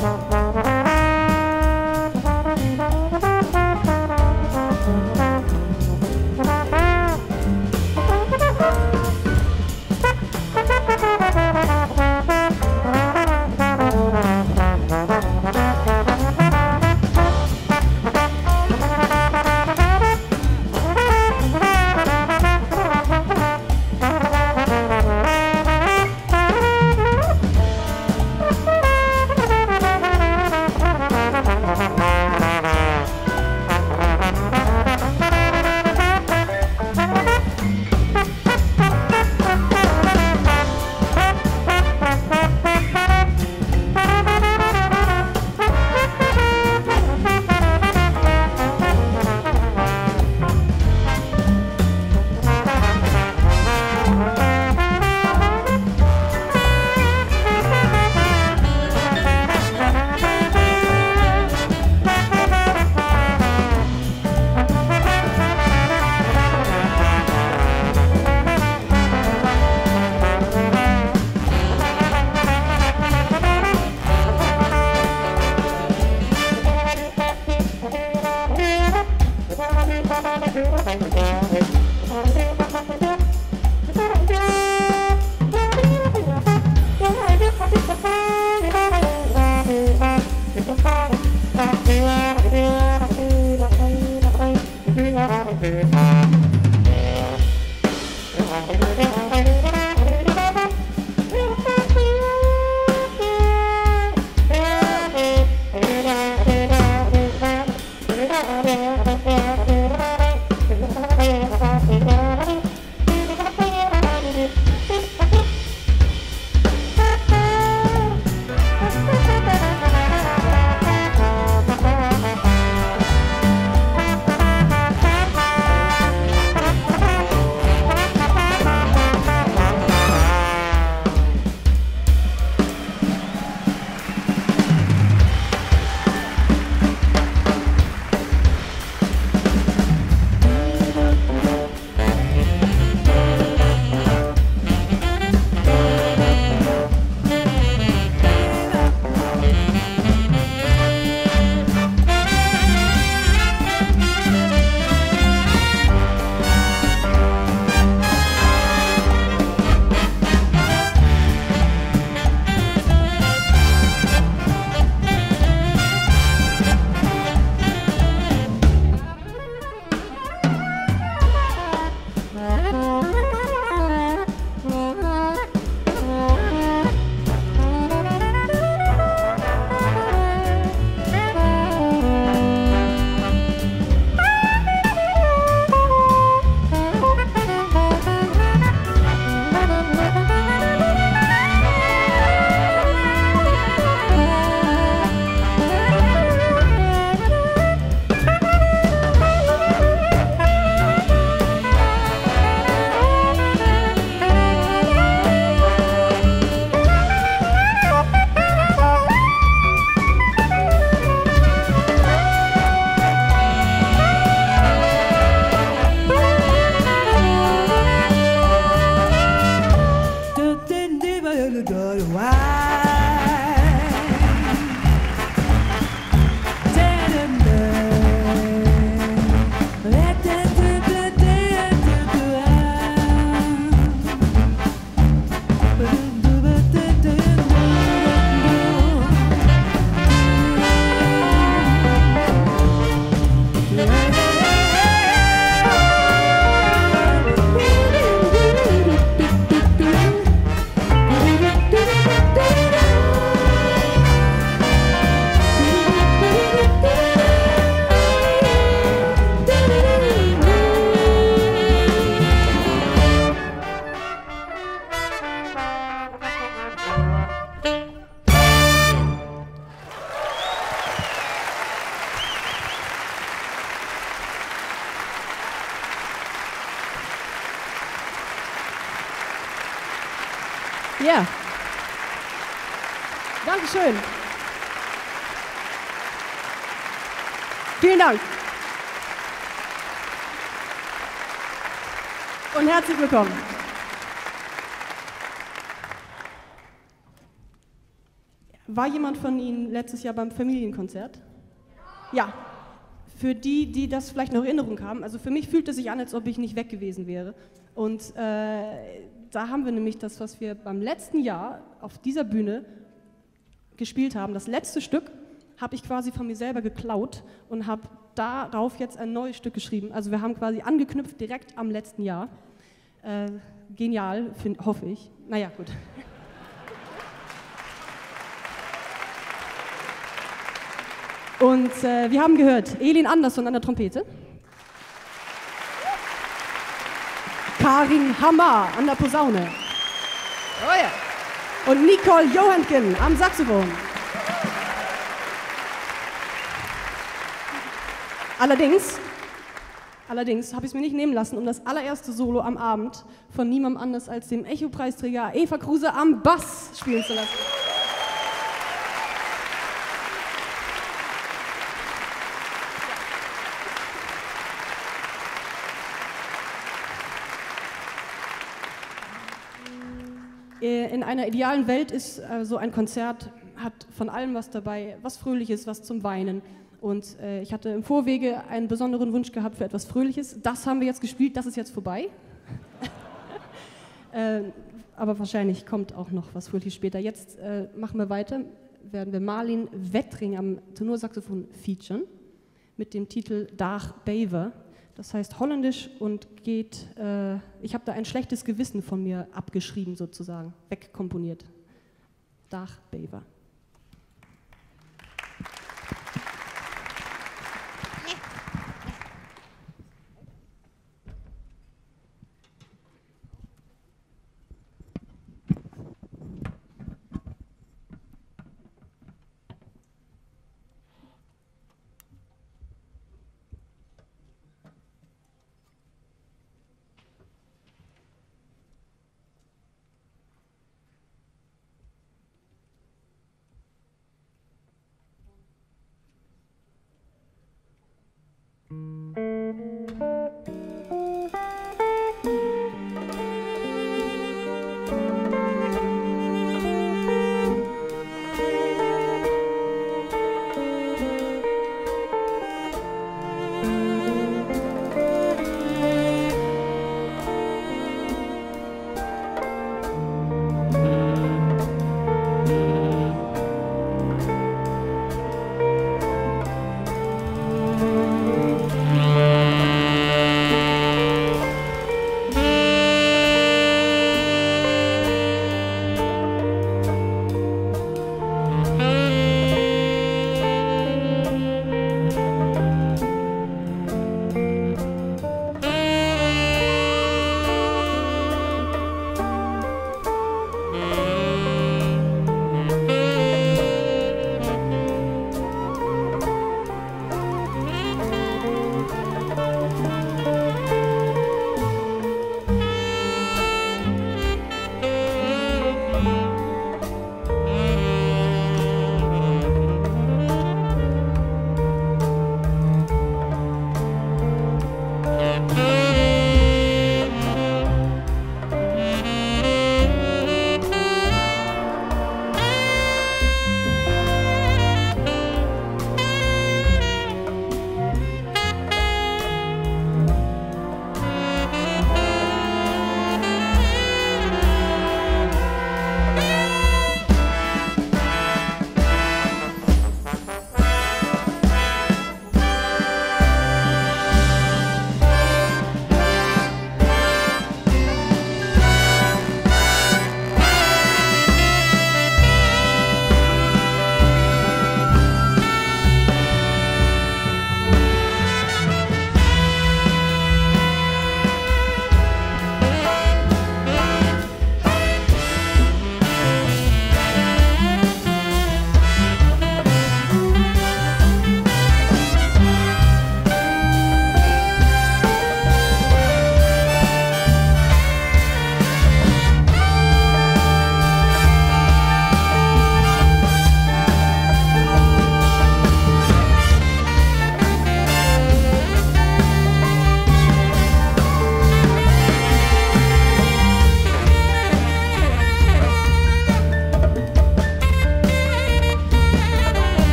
Ja. Dankeschön. Vielen Dank. Und herzlich willkommen. War jemand von Ihnen letztes Jahr beim Familienkonzert? Ja. Für die, die das vielleicht noch in Erinnerung haben, also für mich fühlt es sich an, als ob ich nicht weg gewesen wäre. Und da haben wir nämlich das, was wir beim letzten Jahr auf dieser Bühne gespielt haben, das letzte Stück, habe ich quasi von mir selber geklaut und habe darauf jetzt ein neues Stück geschrieben. Also wir haben quasi angeknüpft direkt am letzten Jahr. Genial, hoffe ich. Naja, gut. Und wir haben gehört, Elin Andersson an der Trompete. Karin Hammer an der Posaune. Oh ja. Und Nicole Johannken am Saxophon. Allerdings habe ich es mir nicht nehmen lassen, um das allererste Solo am Abend von niemandem anders als dem Echo-Preisträger Eva Kruse am Bass spielen zu lassen. In einer idealen Welt ist so ein Konzert, hat von allem was dabei, was Fröhliches, was zum Weinen. Und ich hatte im Vorwege einen besonderen Wunsch gehabt für etwas Fröhliches. Das haben wir jetzt gespielt, das ist jetzt vorbei. Aber wahrscheinlich kommt auch noch was Fröhliches später. Jetzt machen wir weiter, werden wir Marlin Wettring am Tenorsaxophon featuren mit dem Titel Dag Bever. Das heißt holländisch und geht, ich habe da ein schlechtes Gewissen von mir abgeschrieben sozusagen, wegkomponiert. Dag Bever.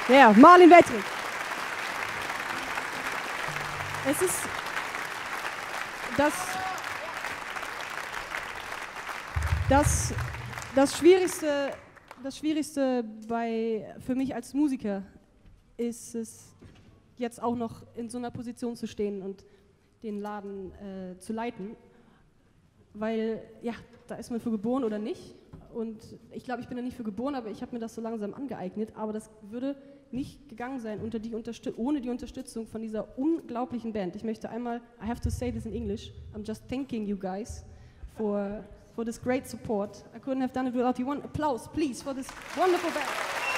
Ja, Marlin Wettrich. Es ist das Schwierigste für mich als Musiker ist es, jetzt auch noch in so einer Position zu stehen und den Laden zu leiten, weil, ja, da ist man für geboren oder nicht. Und ich glaube, ich bin da nicht für geboren, aber ich habe mir das so langsam angeeignet. Aber das würde nicht gegangen sein ohne die Unterstützung von dieser unglaublichen Band. Ich möchte einmal, I have to say this in English, I'm just thanking you guys for this great support. I couldn't have done it without you. One applause, please, for this wonderful band.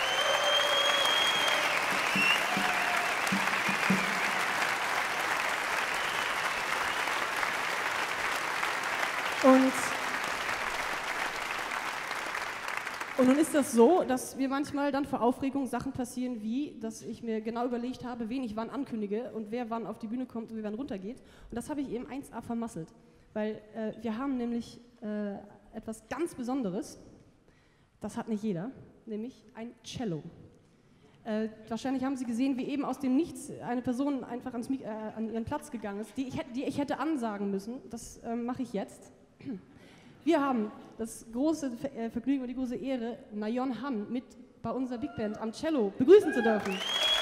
Und nun ist das so, dass mir manchmal dann vor Aufregung Sachen passieren, wie, dass ich mir genau überlegt habe, wen ich wann ankündige und wer wann auf die Bühne kommt und wer wann runtergeht. Und das habe ich eben 1A vermasselt, weil wir haben nämlich etwas ganz Besonderes, das hat nicht jeder, nämlich ein Cello. Wahrscheinlich haben Sie gesehen, wie eben aus dem Nichts eine Person einfach an ihren Platz gegangen ist, die ich hätte ansagen müssen. Das mache ich jetzt. Wir haben das große Vergnügen und die große Ehre, Nayeon Han mit bei unserer Big Band am Cello begrüßen zu dürfen.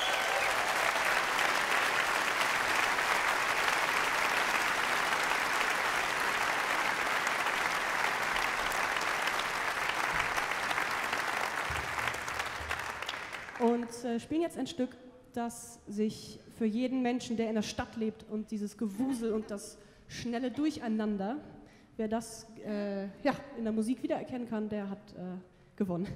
Und spielen jetzt ein Stück, das sich für jeden Menschen, der in der Stadt lebt und dieses Gewusel und das schnelle Durcheinander, wer das in der Musik wiedererkennen kann, der hat gewonnen.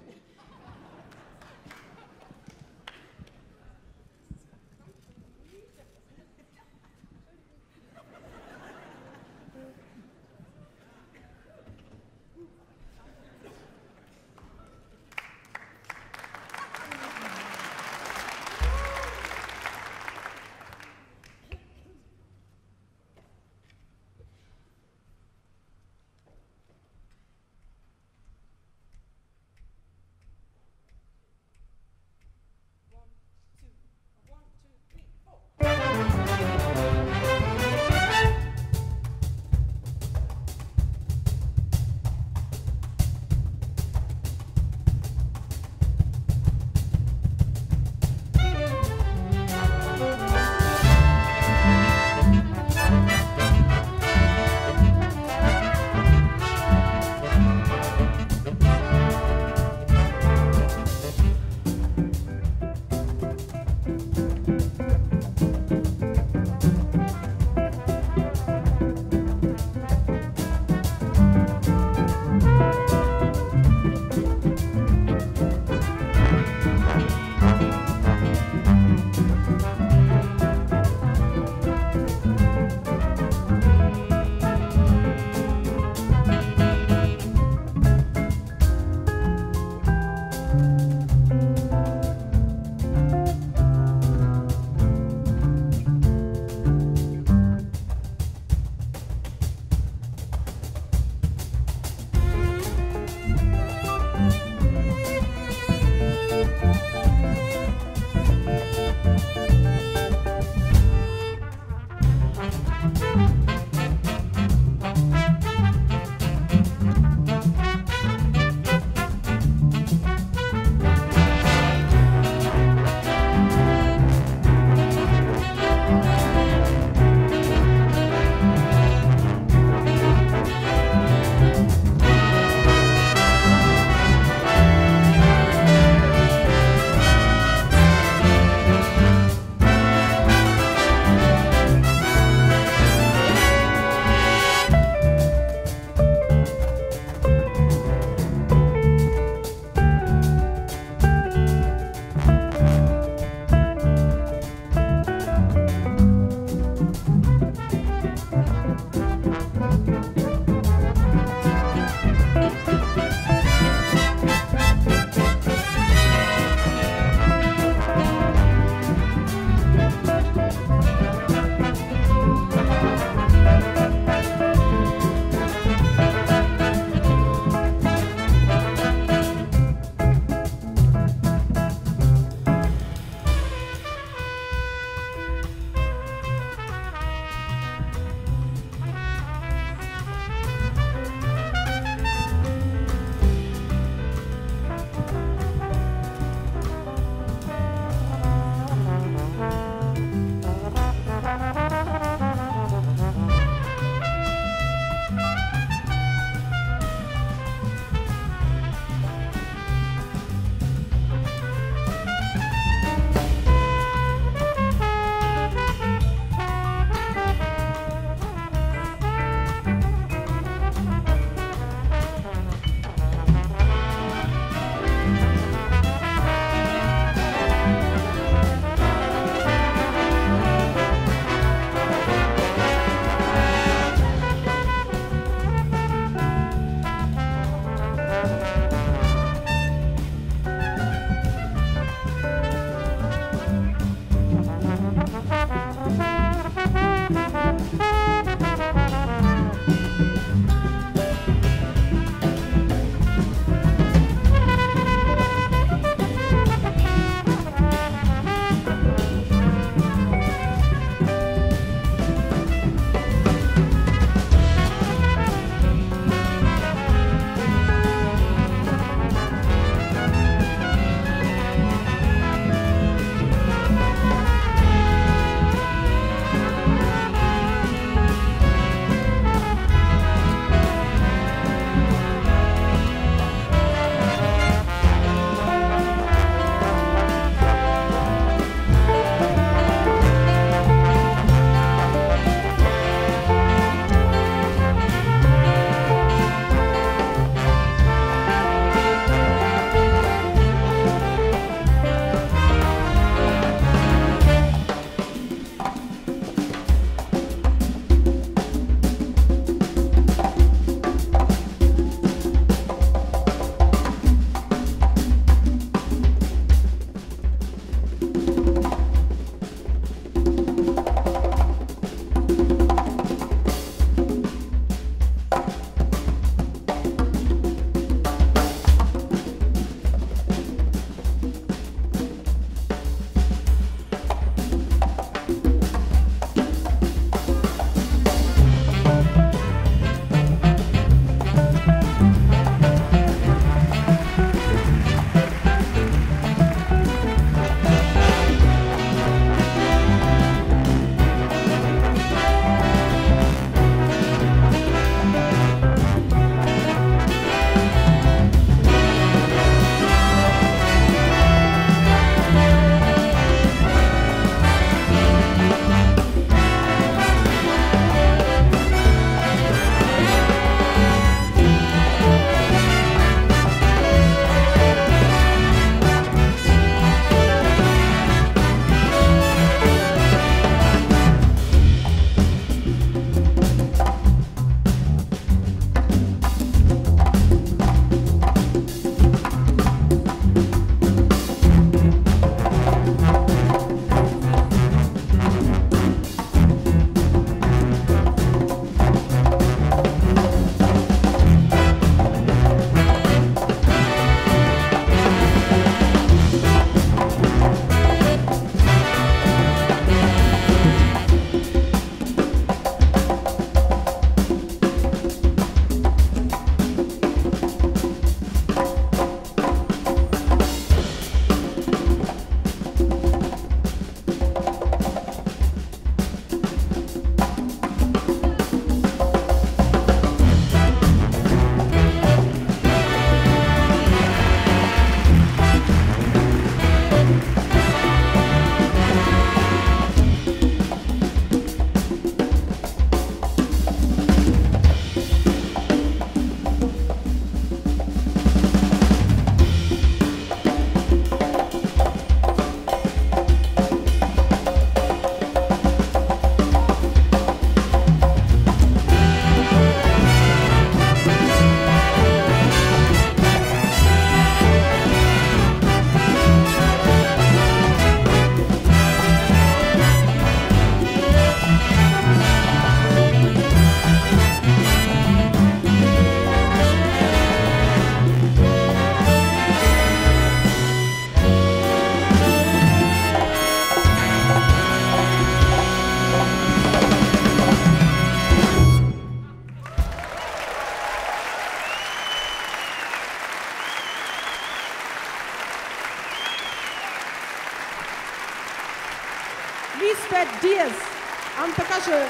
Lisbeth Diaz am Percussion.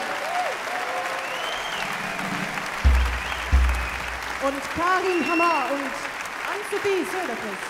Und Karin Hammer und Ann-Sophie Söderquist.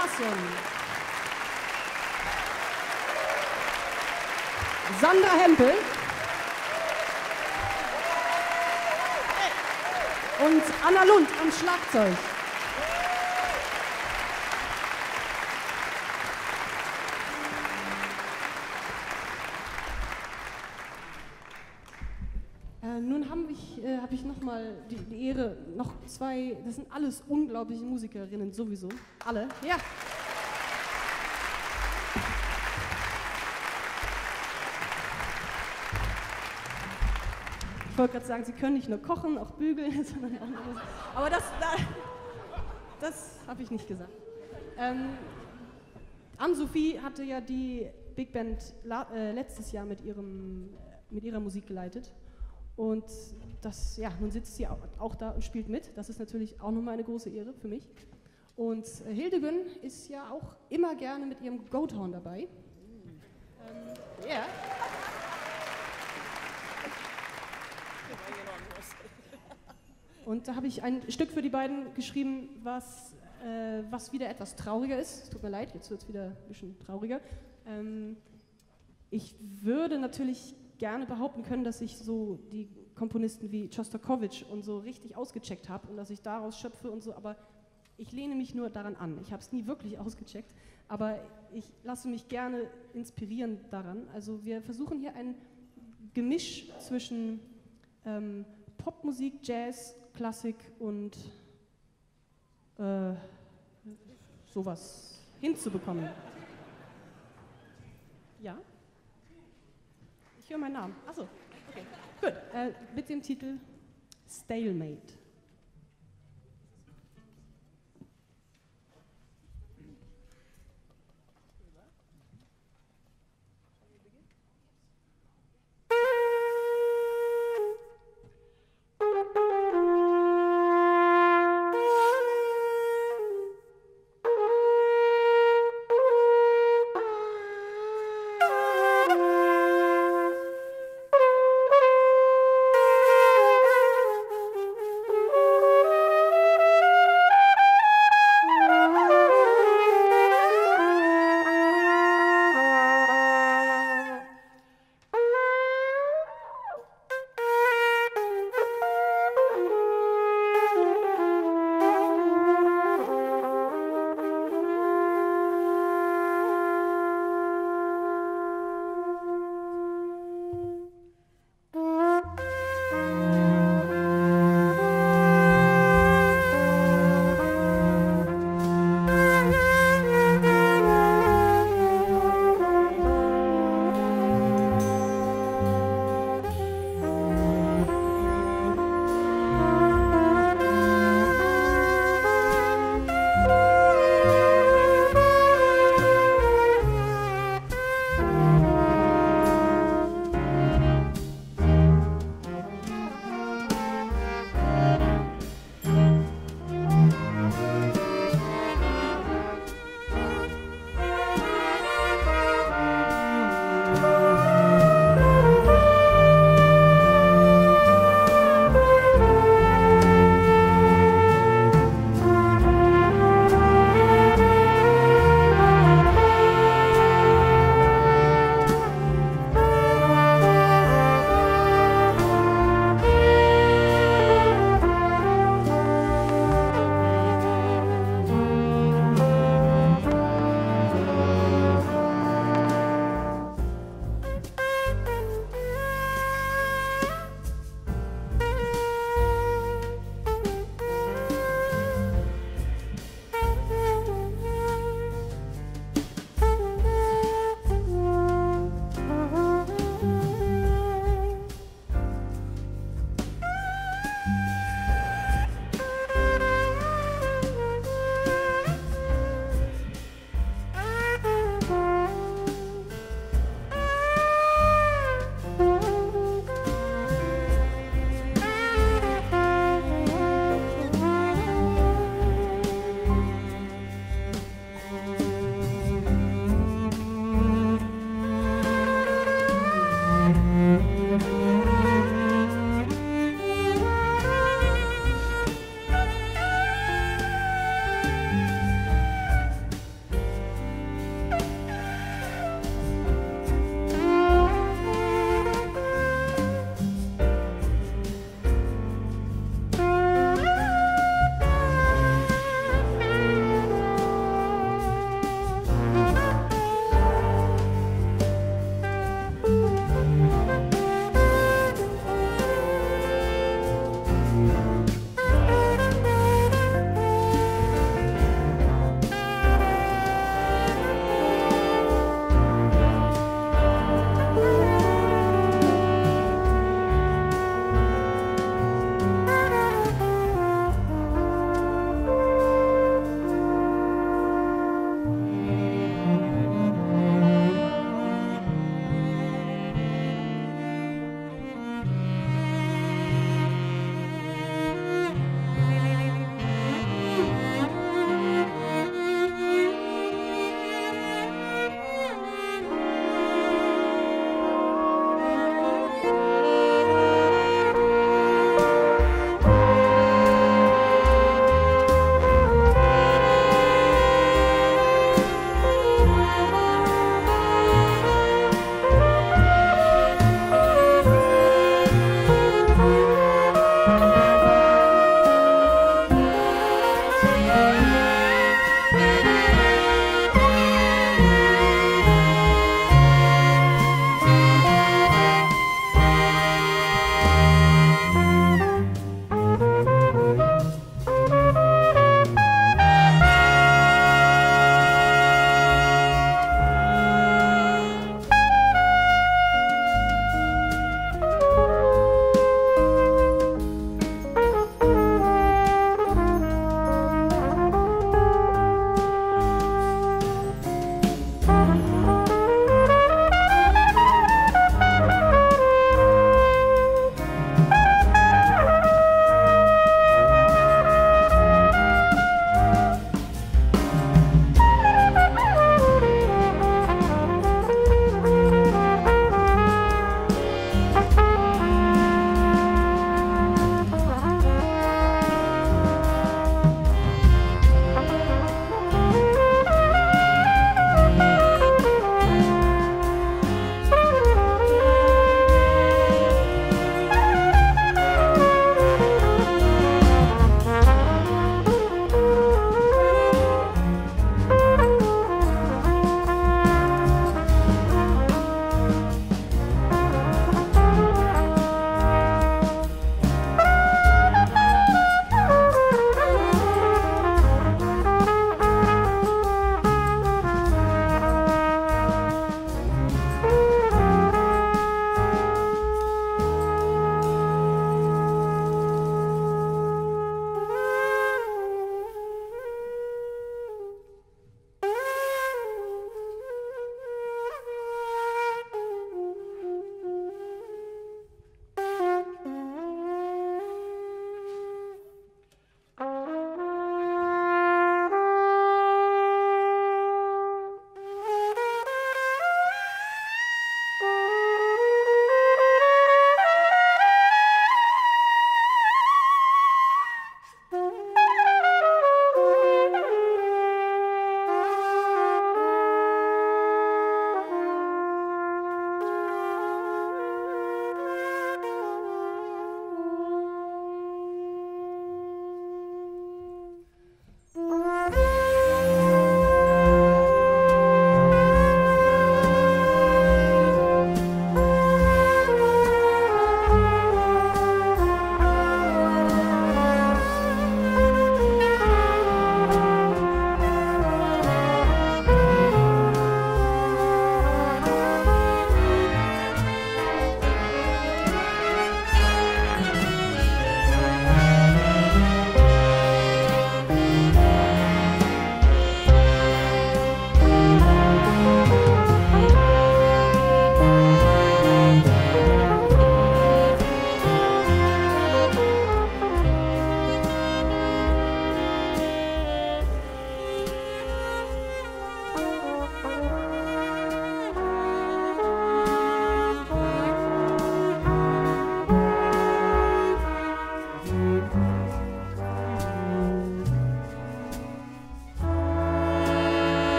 Larsson. Sandra Hempel. Und Anna Lund am Schlagzeug. Nun habe ich nochmal die Ehre, noch zwei, das sind alles unglaubliche Musikerinnen sowieso, alle, ja. Ich wollte gerade sagen, sie können nicht nur kochen, auch bügeln, sondern auch noch, aber das habe ich nicht gesagt. Ann-Sophie hatte ja die Big Band letztes Jahr mit ihrer Musik geleitet. Und das, ja, nun sitzt sie auch da und spielt mit. Das ist natürlich auch nochmal eine große Ehre für mich. Und Hildegün ist ja auch immer gerne mit ihrem Goathorn dabei. Ja. Und da habe ich ein Stück für die beiden geschrieben, was wieder etwas trauriger ist. Es tut mir leid, jetzt wird es wieder ein bisschen trauriger. Ich würde natürlich gerne behaupten können, dass ich so die Komponisten wie Schostakowitsch und so richtig ausgecheckt habe und dass ich daraus schöpfe und so, aber ich lehne mich nur daran an. Ich habe es nie wirklich ausgecheckt, aber ich lasse mich gerne inspirieren daran. Also wir versuchen hier ein Gemisch zwischen Popmusik, Jazz, Klassik und sowas hinzubekommen. Ja? Ich höre meinen Namen. Achso, okay. Gut. Mit dem Titel Stalemate.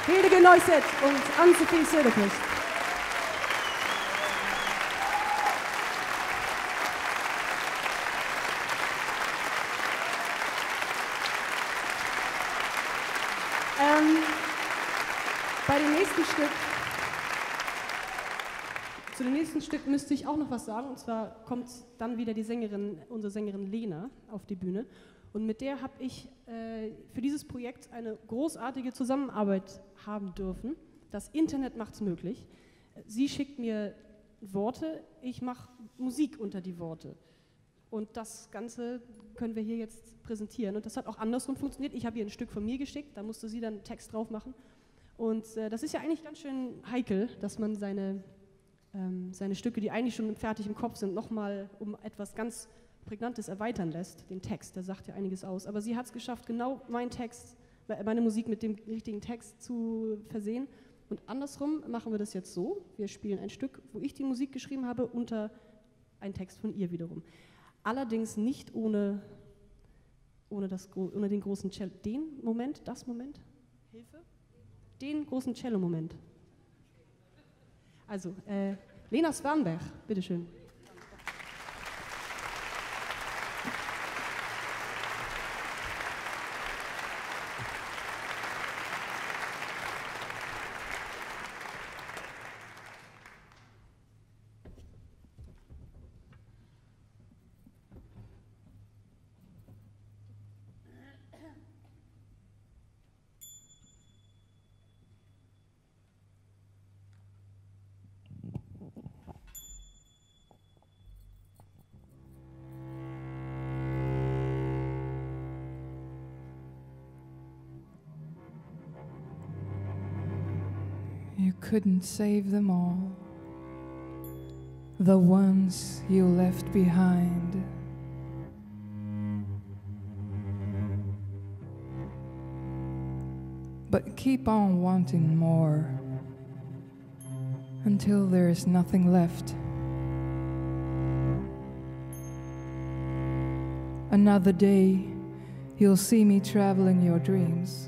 Hildegard Neuset und Ann-Sophie Söderquist. Bei dem nächsten Stück, zu dem nächsten Stück müsste ich auch noch was sagen, und zwar kommt dann wieder die Sängerin, unsere Sängerin Lena auf die Bühne, und mit der habe ich für dieses Projekt eine großartige Zusammenarbeit haben dürfen. Das Internet macht es möglich. Sie schickt mir Worte, ich mache Musik unter die Worte. Und das Ganze können wir hier jetzt präsentieren. Und das hat auch andersrum funktioniert. Ich habe ihr ein Stück von mir geschickt, da musste sie dann einen Text drauf machen. Und das ist ja eigentlich ganz schön heikel, dass man seine Stücke, die eigentlich schon fertig im Kopf sind, nochmal um etwas ganz Prägnantes erweitern lässt, den Text, der sagt ja einiges aus. Aber sie hat es geschafft, genau meine Musik mit dem richtigen Text zu versehen. Und andersrum machen wir das jetzt so, wir spielen ein Stück, wo ich die Musik geschrieben habe, unter einen Text von ihr wiederum. Allerdings nicht ohne den großen Cello, den großen Cello-Moment. Also, Lena Swanberg, bitteschön. You couldn't save them all, the ones you left behind. But keep on wanting more until there is nothing left. Another day, you'll see me traveling your dreams.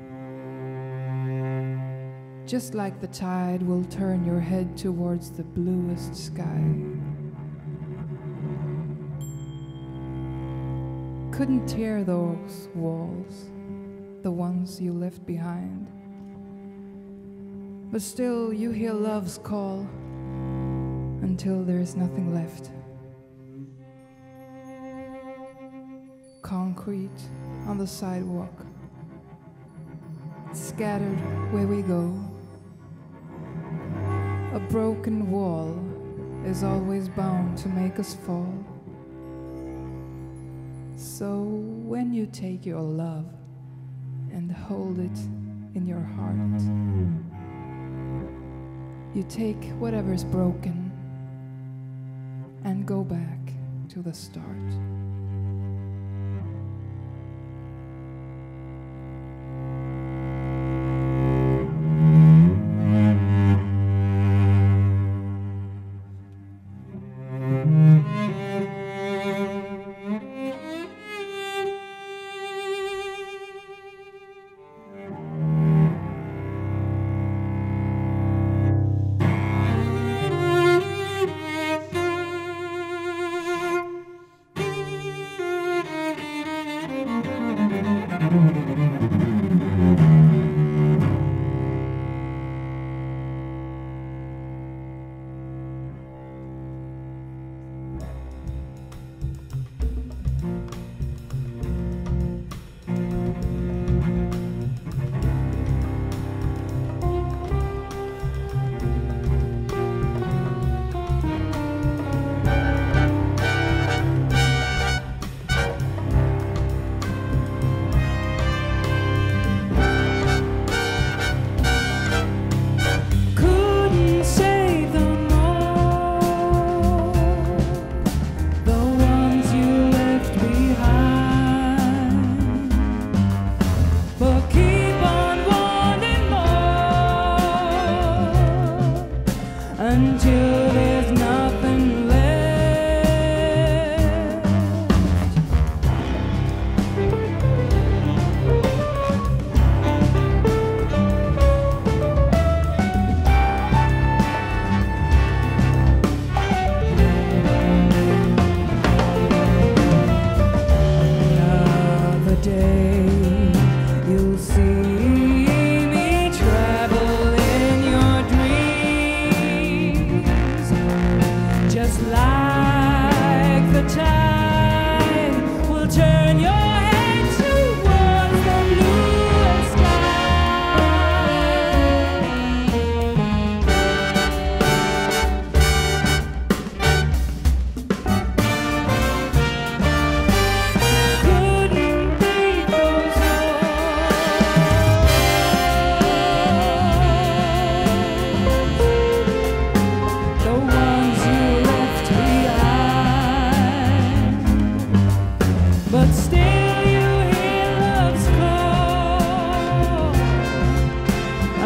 Just like the tide will turn your head towards the bluest sky. Couldn't tear those walls, the ones you left behind. But still you hear love's call until there is nothing left. Concrete on the sidewalk, scattered where we go. A broken wall is always bound to make us fall. So when you take your love and hold it in your heart, you take whatever's broken and go back to the start.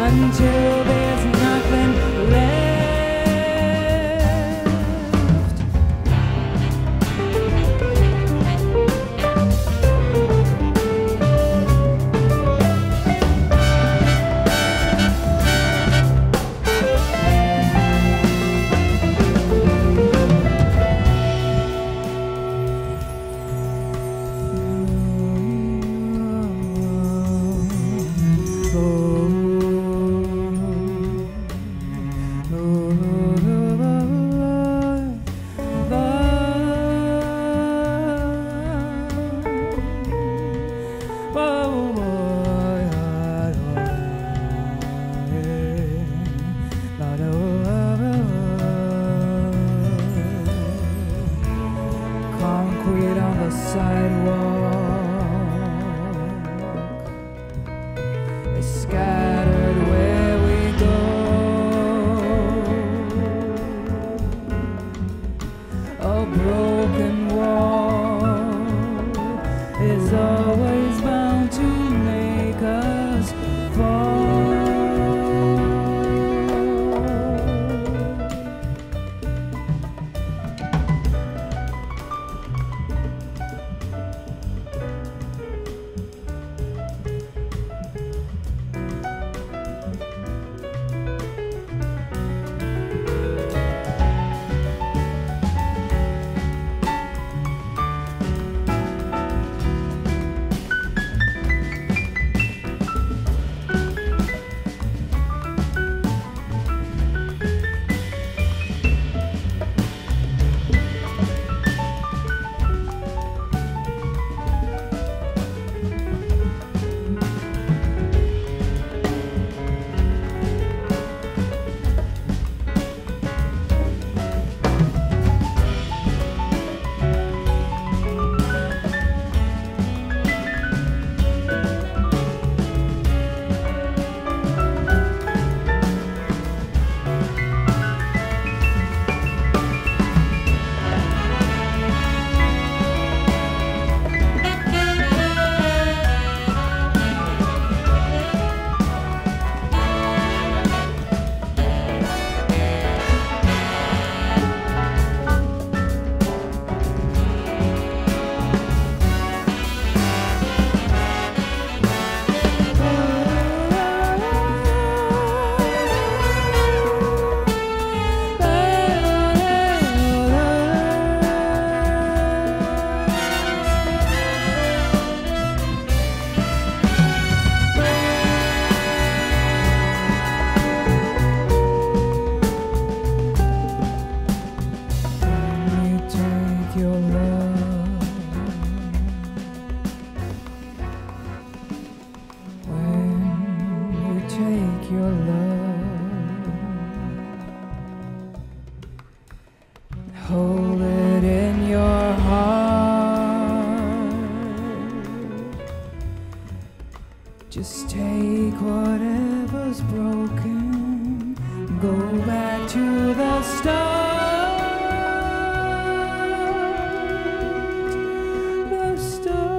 until there's nothing left. Concrete on the sidewalk is scattered where we go. A broken wall is always bound to make us fall. Your love, hold it in your heart. Just take whatever's broken, go back to the start. The start.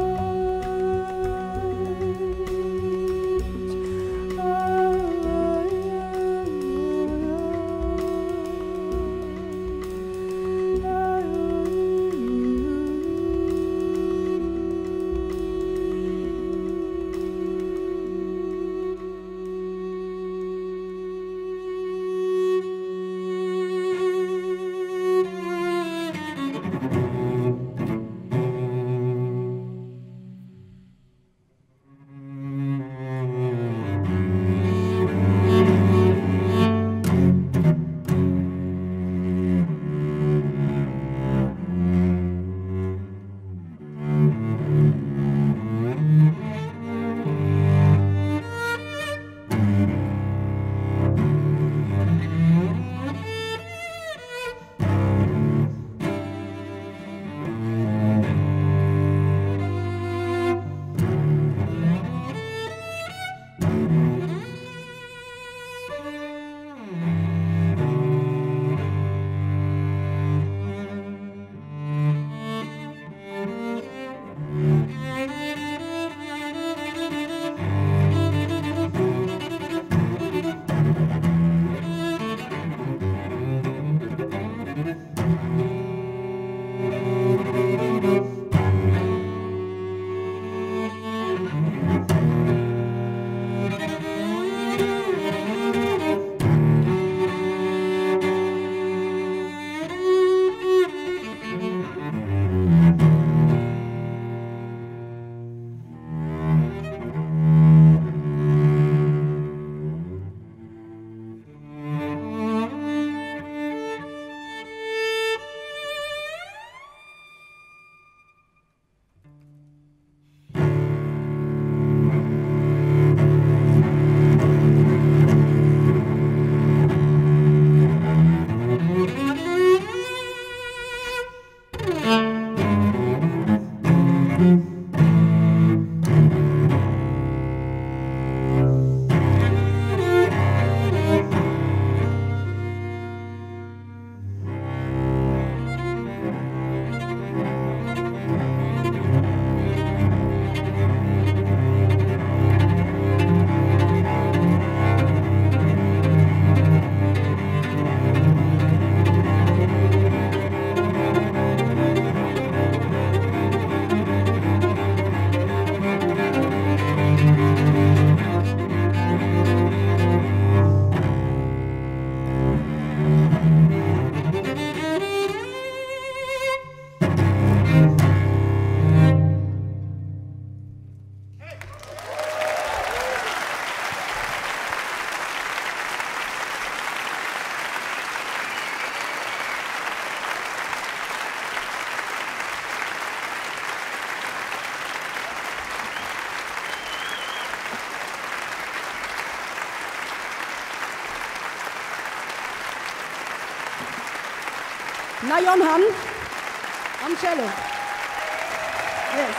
Nayon Han am Cello. Yes.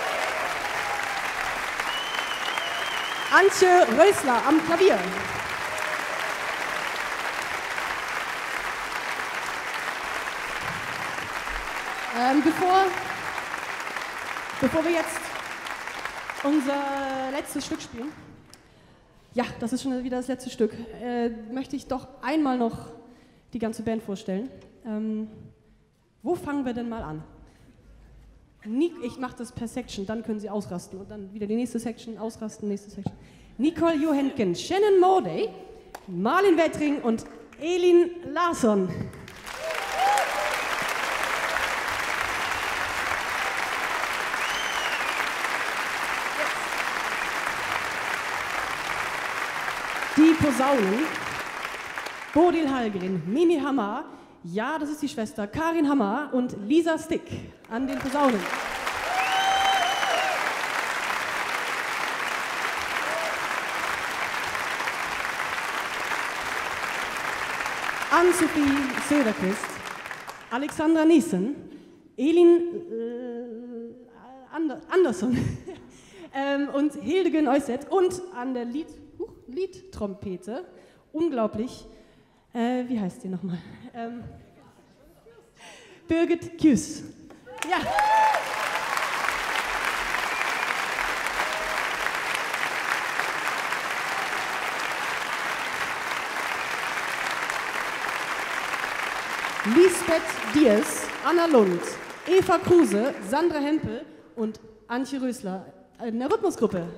Antje Rösler am Klavier. Bevor wir jetzt unser letztes Stück spielen, ja, das ist schon wieder das letzte Stück, möchte ich doch einmal noch die ganze Band vorstellen. Wo fangen wir denn mal an? Ich mache das per Section, dann können Sie ausrasten und dann wieder die nächste Section, ausrasten, nächste Section. Nicole Johenken, Shannon Morday, Marlin Wettring und Elin Larsson. Die Posaunen, Bodil Hallgren, Mimi Hammer, ja, das ist die Schwester, Karin Hammer und Lisa Stick an den Posaunen. Ann-Sophie Söderquist, Alexandra Niesen, Elin Andersson und Hildegün Eusset und an der Liedtrompete, unglaublich, wie heißt die nochmal? Birgit Küss. Ja. Lisbeth Diers, Anna Lund, Eva Kruse, Sandra Hempel und Antje Rösler in der Rhythmusgruppe.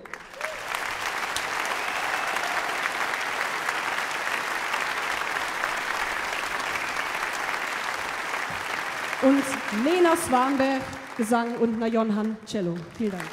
Und Lena Swanberg, Gesang und Nayon Han, Cello. Vielen Dank.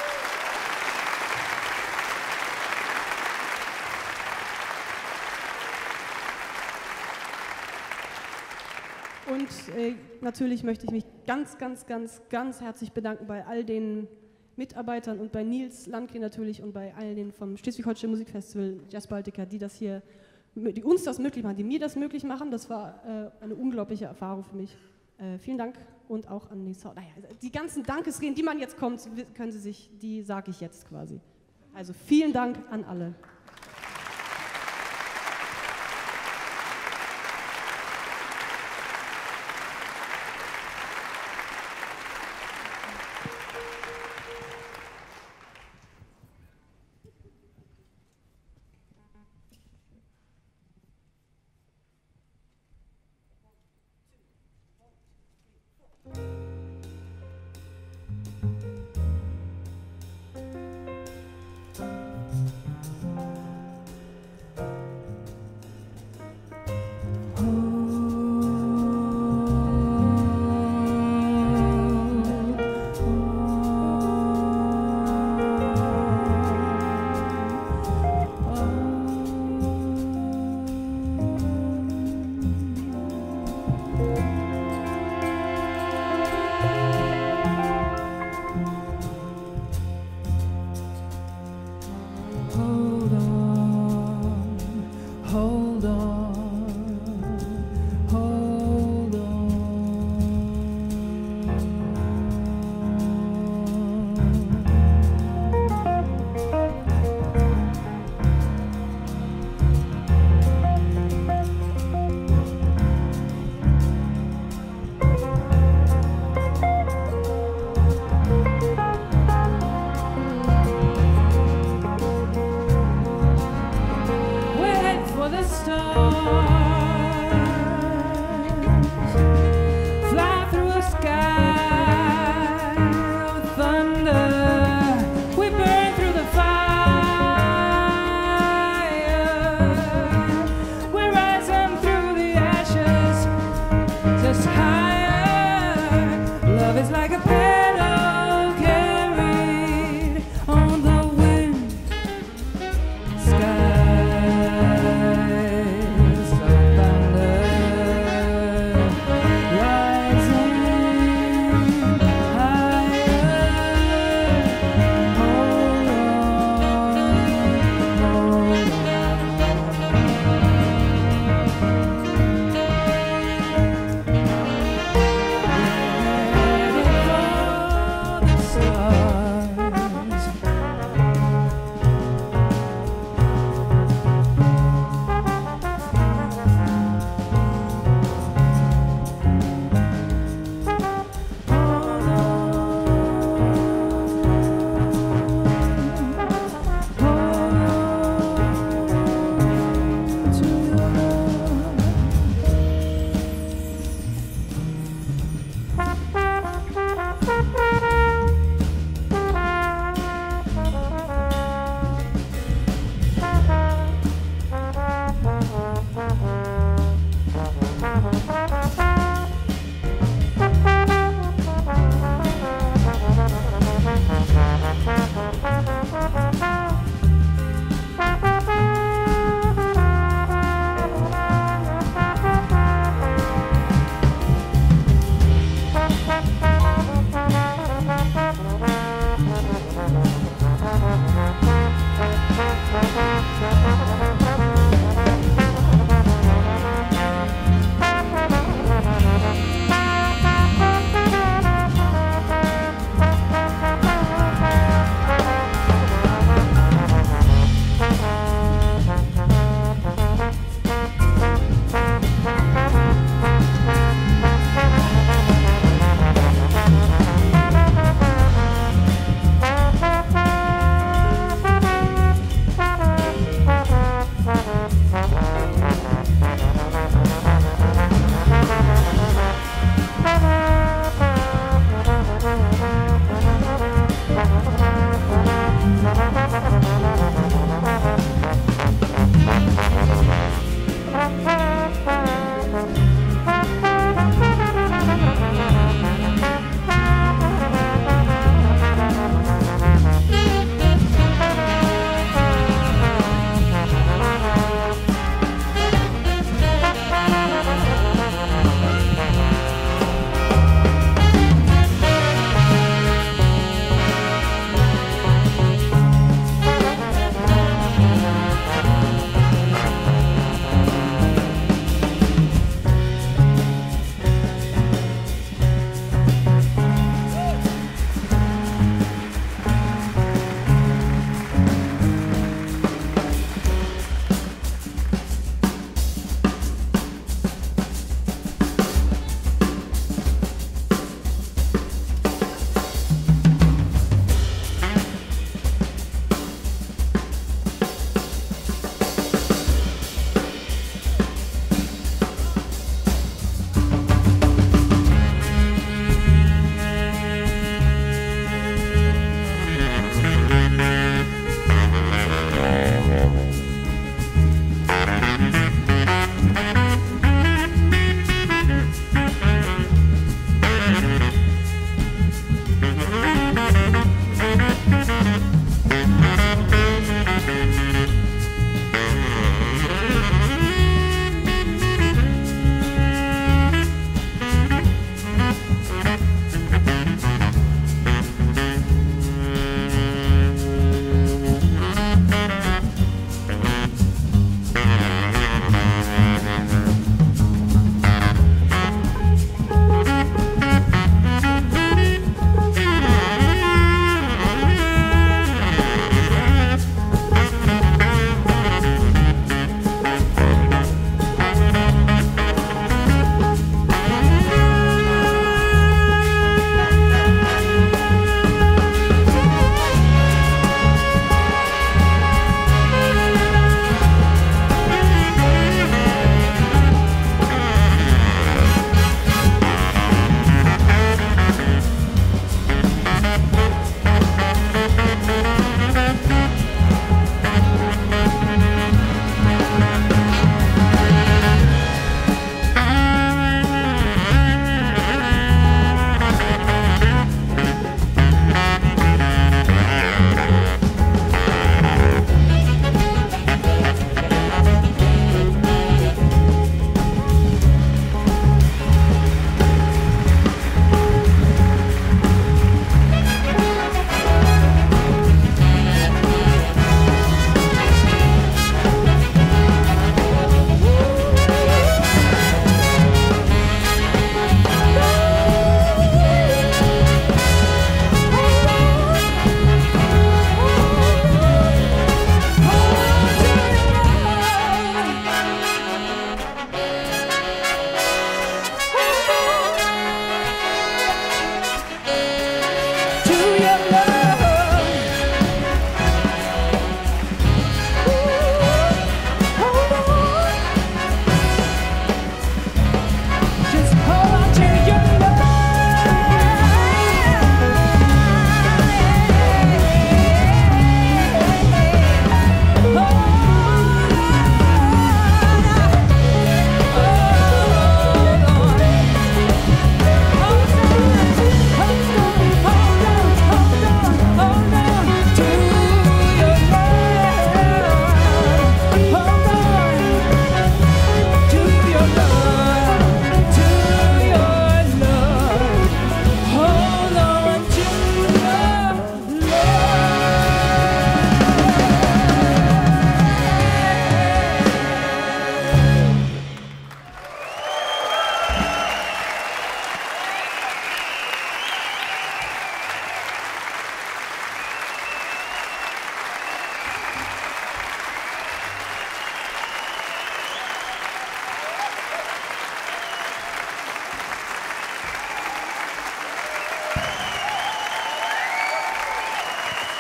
Und natürlich möchte ich mich ganz herzlich bedanken bei all den Mitarbeitern und bei Nils Landgren natürlich und bei all den vom Schleswig-Holstein Musikfestival Jazz Baltica, die uns das möglich machen, die mir das möglich machen. Das war eine unglaubliche Erfahrung für mich. Vielen Dank und auch an die Sound. Die ganzen Dankesreden, die man jetzt kommt, die sage ich jetzt quasi. Also vielen Dank an alle.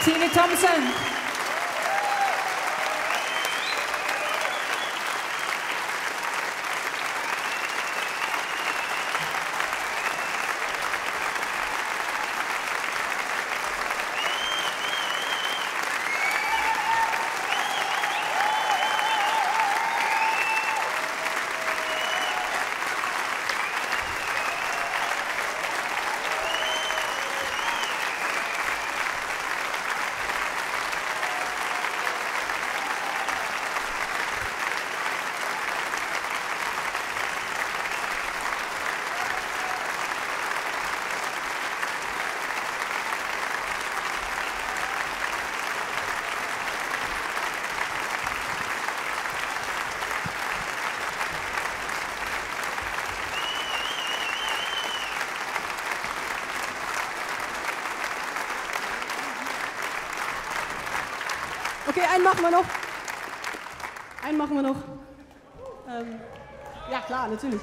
Tina Thompson. Okay, einen machen wir noch. Einen machen wir noch. Ja, klar, natürlich.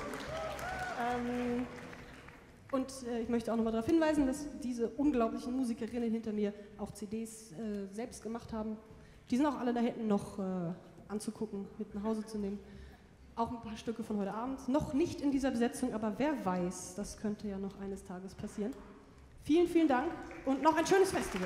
Ich möchte auch nochmal darauf hinweisen, dass diese unglaublichen Musikerinnen hinter mir auch CDs selbst gemacht haben. Die sind auch alle da hinten noch anzugucken, mit nach Hause zu nehmen. Auch ein paar Stücke von heute Abend. Noch nicht in dieser Besetzung, aber wer weiß, das könnte ja noch eines Tages passieren. Vielen, vielen Dank und noch ein schönes Festival.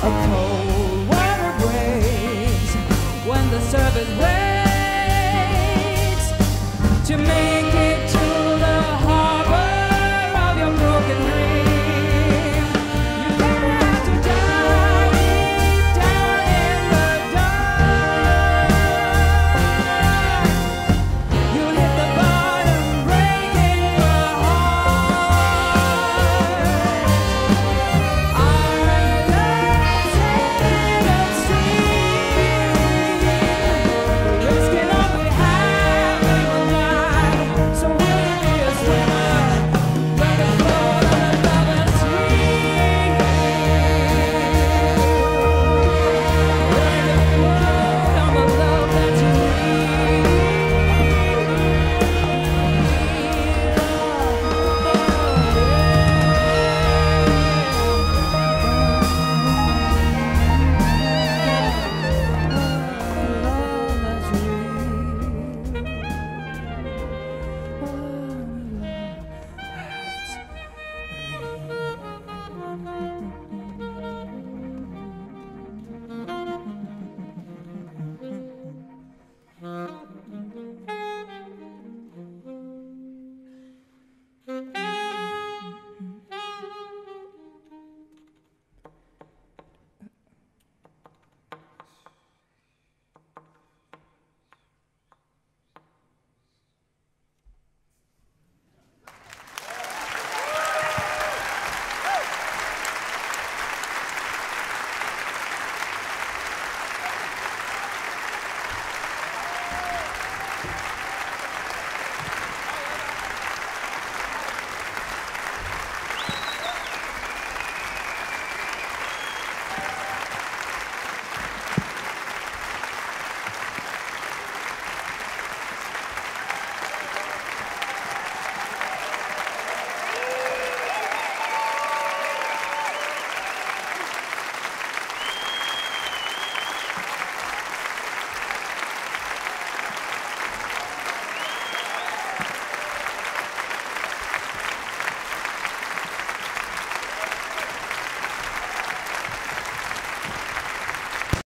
a cold